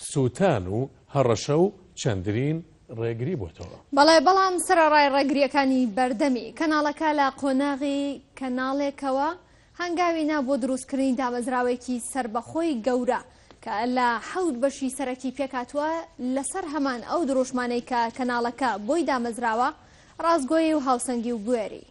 سووتان و هەڕەشە و چەندرین ڕێگری بۆتەوە. بەڵام سەرەڕای ڕێگریەکانی بەردەمی کەناڵەکە لە قۆناغی کەناڵێکەوە هەنگاوینا بۆ دروستکردنی دامەزراوێکی سربەخۆی گەورە کە لە 7 بەشی سەرەکی پێکاتوە لەسەر هەمان ئەو دڕۆژمانەی کە کەناڵەکە بۆی دامەزراوە ڕازگۆیی و هاوسەنگی و بوێری.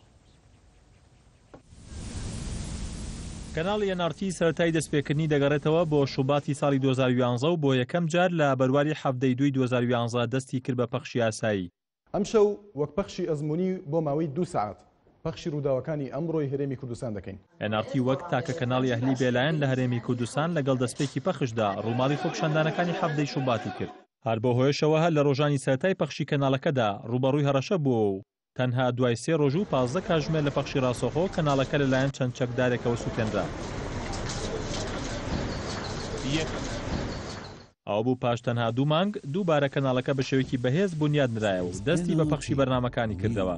کەناڵی NRT سەرەتای دەستپێکردنی دەگەڕێتەوە بۆ شوباتی ساڵی 2011 و بۆ یەکەم جار لە بەرواری هەفتەی دوای 2011 دەستی کرد بە پەخشی یاسایی. ئەم شەو وەک پەخشی ئەزمموی بۆ ماوەی 2 ساعت پەخشی ڕووداوەکانی ئەمڕۆی هەرێمی کوردستان دەکەین. NRT وەک تاکە کەناڵی ئەهلی بێلایەن لە هەرێمی کوردستان لەگەڵ دەستپێکی پەخشدا ڕووماڵی خۆپیشاندانەکانی هەفتەی شوباتی کرد. هەر بۆ هۆیشەوە هەر لە ڕۆژانی سەرەتای پەخشی کەناڵەکەدا ڕوبەڕووی هەڕەشە بووە و تەنها دوای 3 ڕۆژ و 15 کاتژمێر لە پەخشی ڕاستەوخۆ کەناڵەکە لەلایەن چەند چەکدارێکەوە سووتێنرا. ئەو بوو پاش تەنها 2 مانگ دووبارە کەناڵەکە بە شێوەیەکی بەهێز بنیاد نرایە و دەستی بە پەخشی بەرنامەکانی کردەوە.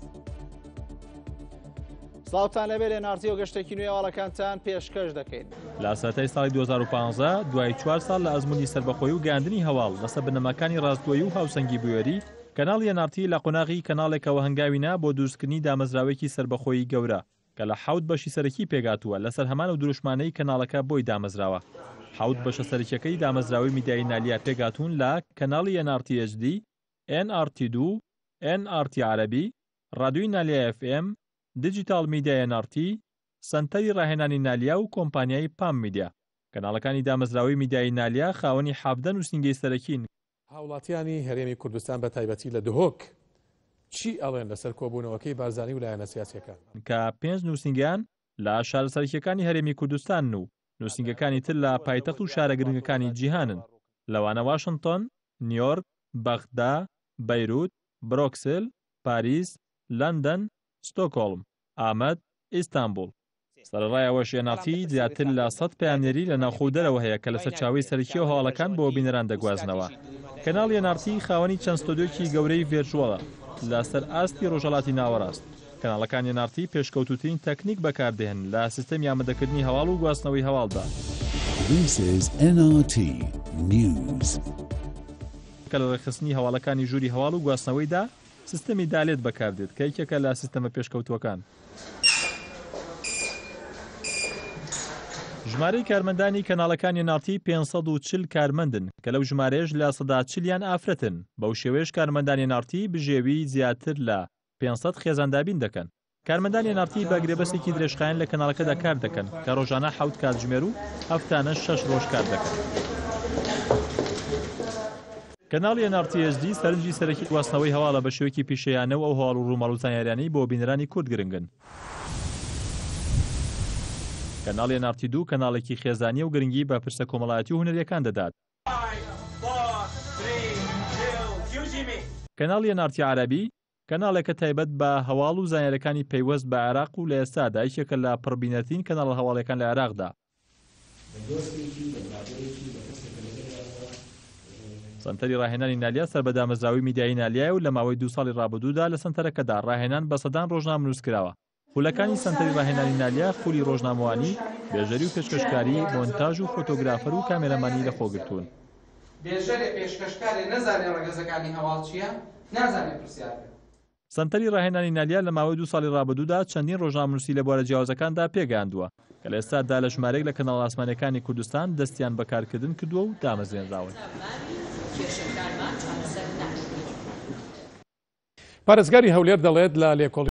سڵاوتان لەبێت لە NRT و گەشتێکی نوێ هەواڵەکانتان پێشکەش دەکەین. لە سەرەتای ساڵی 2015 دوای 4 ساڵ لە ئەزمموی سەربەخۆیی و گەاندنی هەواڵ لەسەر بنەماکانی ڕاستگۆیی و هاوسەنگی بوێری کەناڵی NRT لە قۆناغی کەناڵێکەوە هەنگاوینا بۆ دروستکردنی دامەزراوێکی سەربەخۆیی گەورە کە لە 7 بەشی سەرەکی پێگاتووە لەسەر هەمان و دروشمانەی کەناڵەکە بۆی دامەزراوە. 7 بەشە سەرەکیەکەی دامەزراوەی میدیای نالیا پێگاتوون لە کەناڵی NRT HD، NRT2، NRT عەرەبی، ڕادیۆی نالیا FM، دیجیتال میدیای NRT، سەنتەری ڕاهێنانی نالیا و کۆمپانیای پام میدیا. کەناڵەکانی دامەزراوەی میدیای نالیا خاوەنی 17 نووسینگەی سەرەکین. هاوڵاتیانی هەرێمی کوردستان بە تایبەتی لە دهۆک چی ئەڵێن لەسەر کۆبوونەوەکەی بارزانی و لایەنە سیاسیەکان کە 5 نووسینگیان لە شارە سەرەکیەکانی هەرێمی کوردستان و نووسینگەکانی تر لە پایتەخت و شارە گرنگەکانی جیهانن، لەوانە واشنگتن، نیویۆرک، بەغدا، بەیروت، برۆکسل، پاریس، لەندەن، ستۆکۆڵم، ئامەد، ئیستانبول. سەرەڕایەوەش NRT زیاتر لە 100 پەیامنێری لە ناوخۆ دەرەوە هەیە کە لەسەر چاوەی سەرەکی و هەواڵەکان بۆ بینەران دەگوازنەوە. کەناڵی NRT خاوەنی چەند ستۆدیۆکی گەورەی ڤێرچوەڵە لەسەر ئاستی ڕۆژهەڵاتی ناوەڕاست. کەناڵەکانی NRT پێشکەوتوترین تەکنیک بەکاردێن لە سیستەمی ئامادەکردنی هەواڵ و گواستنەوەی هەواڵدا. This is NRT News. کە لە ڕێخستنی هەواڵەکانی ژووری هەواڵ و گواستنەوەیدا سیستەمی دالێت بەکاردێت کە یەکێکە لە سیستەمە پێشکەوتووەکان. ژمارەی کارمەندانی کەناڵەکانی NRT 540 کارمەندن کە لەو ژمارەیەش لە 140یان ئافرەتن. بەو شێوەیەش کارمەندانی NRT بژێوی زیاتر لە 500 خێزاندابین دەکەن. کارمەندانی NRT بە گرێبەسێکی درێژخایەن لە کەناڵەکەدا کار دەکەن کە ڕۆژانە 7 کاتژمێر و هەفتانە 6 ڕۆژ کار دەکەن. کەناڵی NRT HD سەرنجی سەرەکی گواستنەوەی هەواڵە بە شێوەیەکی پیشەیانە و ئەو هەواڵ و ڕووماڵ و زانیاریانەی بۆ بینەرانی کورد گرنگن. کەناڵی NRT2 کەناڵێکی خێزانی و گرنگی بە پرسە کۆمەڵایەتی و هونەریەکان دەدات. کەناڵی NRT عەرەبی کەناڵێکە تایبەت بە هەواڵ و زانیاریەکانی پەیوەست بە عێراق و لە ئێستادا یەکێکە لە پڕبینەرترین کەناڵە هەواڵیەکان لە عێراقدا. سەنتەری ڕاهێنانی نالیا سەربەدامەزراوەی میدیای نالیایە و لە ماوەی 2 ساڵی ڕابردوودا لە سەنتەرەکەدا ڕاهێنان بە سەدان ڕۆژنامە نووسکراوە. خولەکانی سەنتەری ڕاهێنانی نالیا خولی ڕۆژنامەوانی، بێژەری و پێشکەشکاری، مۆنتاژ و فۆتۆگرافەر و کامێرەمانی لەخۆگرتوون. بێژەرێ پێشکەشکارێ نەزانێ ڕەگەزەکانی هەواڵ چییە؟ نازانێ پرسیار بێت. سەنتەری ڕاهێنانی نالیا لە ماوەی 2 ساڵی ڕابردوودا چەندین ڕۆژنامەنووسی لە بوارە جیاوازەکاندا پێگەاندووە کە لە ئێستادا لە ژمارەیەک لە کەناڵ ئاسمانیەکانی کوردستان دەستیان بەکارکردن کردووە و دامەزرێنراون. پارێزگاری هەولێر دەڵێت لە لێکۆڵ